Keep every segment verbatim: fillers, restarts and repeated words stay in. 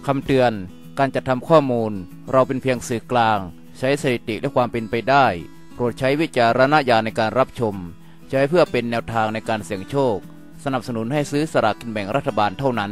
คำเตือนการจัดทำข้อมูลเราเป็นเพียงสื่อกลางใช้สถิติและความเป็นไปได้โปรดใช้วิจารณญาณในการรับชมใช้เพื่อเป็นแนวทางในการเสี่ยงโชคสนับสนุนให้ซื้อสลากกินแบ่งรัฐบาลเท่านั้น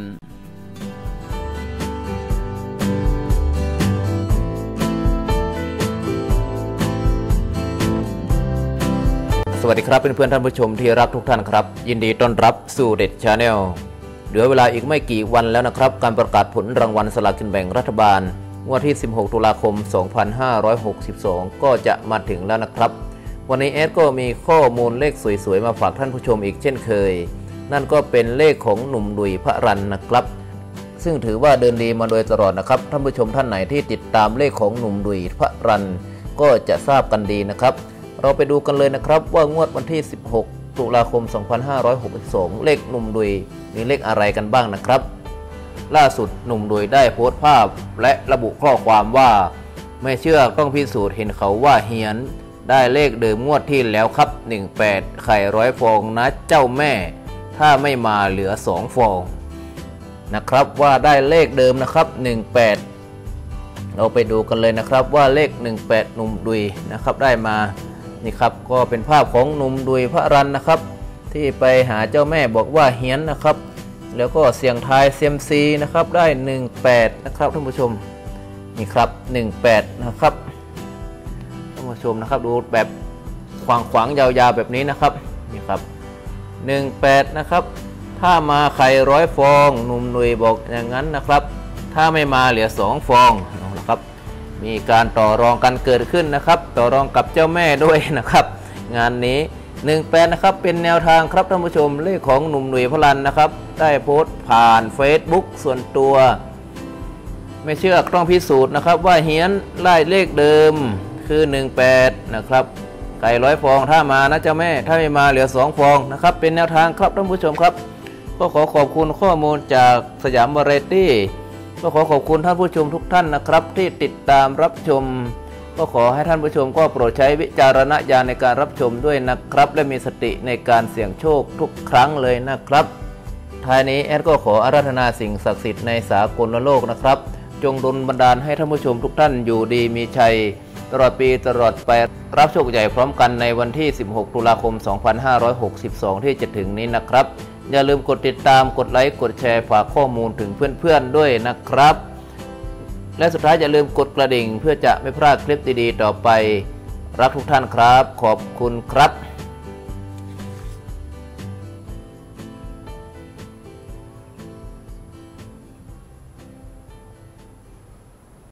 สวัสดีครับเพื่อนๆท่านผู้ชมที่รักทุกท่านครับยินดีต้อนรับสู่เด็ดชาแนลเหลือเวลาอีกไม่กี่วันแล้วนะครับการประกาศผลรางวัลสลากกินแบ่งรัฐบาลงวดที่สิบหกตุลาคมสองพันห้าร้อยหกสิบสองก็จะมาถึงแล้วนะครับวันนี้เอสก็มีข้อมูลเลขสวยๆมาฝากท่านผู้ชมอีกเช่นเคยนั่นก็เป็นเลขของหนุ่มดุยพระรันนะครับซึ่งถือว่าเดินดีมาโดยตลอดนะครับท่านผู้ชมท่านไหนที่ติดตามเลขของหนุ่มดุยพระรันก็จะทราบกันดีนะครับเราไปดูกันเลยนะครับว่างวดวันที่สิบหกตุลาคมสองพันห้าร้อยหกสิบสองเลขหนุ่มดุยมีเลขอะไรกันบ้างนะครับล่าสุดหนุ่มดุยได้โพสต์ภาพและระบุข้อความว่าไม่เชื่อต้องพิสูจน์เห็นเขาว่าเฮียนได้เลขเดิมงวดที่แล้วครับหนึ่งแปดไข่ร้อยฟองนะเจ้าแม่ถ้าไม่มาเหลือสองฟองนะครับว่าได้เลขเดิมนะครับหนึ่งแปดเราไปดูกันเลยนะครับว่าเลขหนึ่งแปดหนุ่มดุยนะครับได้มานี่ครับก็เป็นภาพของหนุ่มดุยพระรันนะครับที่ไปหาเจ้าแม่บอกว่าเฮียนนะครับแล้วก็เสี่ยงทายเซียมซีนะครับได้หนึ่งแปดนะครับท่านผู้ชมนี่ครับหนึ่งแปดนะครับท่านผู้ชมนะครับดูแบบขวางขวางยาวๆแบบนี้นะครับนี่ครับหนึ่งแปดนะครับถ้ามาไข่ร้อยฟองหนุ่มดุยบอกอย่างนั้นนะครับถ้าไม่มาเหลือสองฟองนะครับมีการต่อรองกันเกิดขึ้นนะครับต่อรองกับเจ้าแม่ด้วยนะครับงานนี้หนึ่งแปดนะครับเป็นแนวทางครับท่านผู้ชมเลขของหนุ่มดุยพระรันนะครับได้โพสต์ผ่าน Facebook ส่วนตัวไม่เชื่อต้องพิสูจน์นะครับว่าเฮียนไล่เลขเดิมคือหนึ่งแปดนะครับไก่ร้อยฟองถ้ามานะเจ้าแม่ถ้าไม่มาเหลือสองฟองนะครับเป็นแนวทางครับท่านผู้ชมครับก็ขอขอบคุณข้อมูลจากสยามวาไรตี้ก็ขอขอบคุณท่านผู้ชมทุกท่านนะครับที่ติดตามรับชมก็ขอให้ท่านผู้ชมก็โปรดใช้วิจารณญาณในการรับชมด้วยนะครับและมีสติในการเสี่ยงโชคทุกครั้งเลยนะครับท้ายนี้แอดก็ขออาราธนาสิ่งศักดิ์สิทธิ์ในสากลโลกนะครับจงดลบันดาลให้ท่านผู้ชมทุกท่านอยู่ดีมีชัยตลอดปีตลอดไปรับโชคใหญ่พร้อมกันในวันที่สิบหกตุลาคมสองพันห้าร้อยหกสิบสองที่จะถึงนี้นะครับอย่าลืมกดติดตามกดไลค์กดแชร์ฝากข้อมูลถึงเพื่อนๆด้วยนะครับและสุดท้ายอย่าลืมกดกระดิ่งเพื่อจะไม่พลาดคลิปดีๆต่อไปรักทุกท่านครับขอบคุณครับ